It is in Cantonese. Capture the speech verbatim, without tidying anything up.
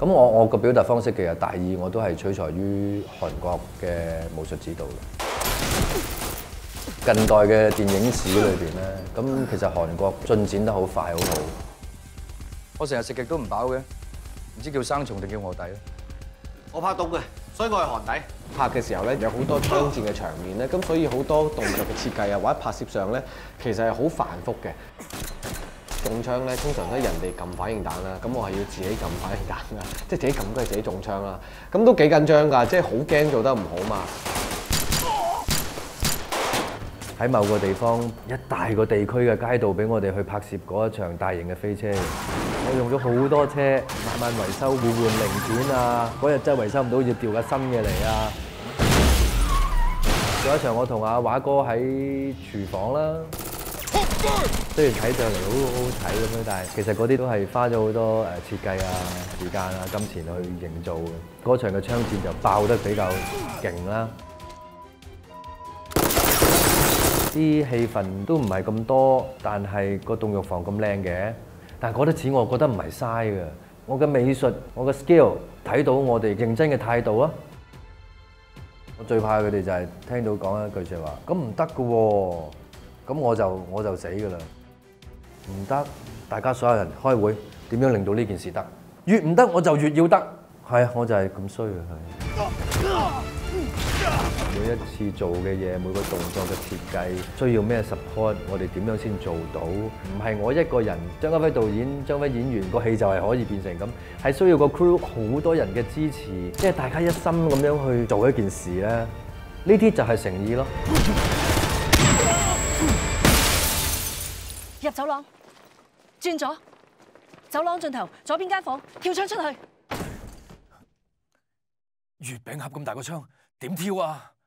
咁我我個表達方式其實大意我都係取材於韓國嘅武術指導嘅。近代嘅電影史裏邊咧，咁其實韓國進展得好快，好好。我成日食極都唔飽嘅，唔知叫生蟲定叫臥底咧。 我拍凍嘅，所以我係韓底。 拍嘅時候咧，有好多槍戰嘅場面咧，咁所以好多動作嘅設計啊，或者拍攝上咧，其實係好繁複嘅。中槍咧，通常都係人哋撳反應彈啦，咁我係要自己撳反應彈噶，即係自己撳都係自己中槍啦。咁都幾緊張㗎，即係好驚做得唔好嘛。 喺某個地方，一大個地區嘅街道俾我哋去拍攝嗰一場大型嘅飛車，我用咗好多車，慢慢維修，換換零件啊。嗰日真係維修唔到，要調架新嘅嚟啊。有一場我同阿華哥喺廚房啦，雖然睇上嚟好好睇咁樣，但係其實嗰啲都係花咗好多誒設計啊、時間啊、金錢去營造嘅。嗰場嘅槍戰就爆得比較勁啦。啲戲份都唔係咁多，但係個凍肉房咁靚嘅。但係嗰啲錢我覺得唔係嘥嘅。我嘅美術，我嘅 skill 睇到我哋認真嘅態度啊！我最怕佢哋就係聽到講一句説話，咁唔得㗎喎，咁我就我就死㗎啦！唔得，大家所有人開會，點樣令到呢件事得？越唔得我就越要得。係啊，我就係咁衰啊！係。每一次做嘅嘢，每個動作嘅設計，需要咩 support，我哋點樣先做到？唔係我一個人，張家輝導演、張輝演員個戲就係可以變成咁，係需要個 crew 好多人嘅支持，即係大家一心咁樣去做一件事咧。呢啲就係誠意咯。 入走廊，轉左，走廊盡頭，左邊間房，跳窗出去。 月餅盒咁大個窗，點跳啊？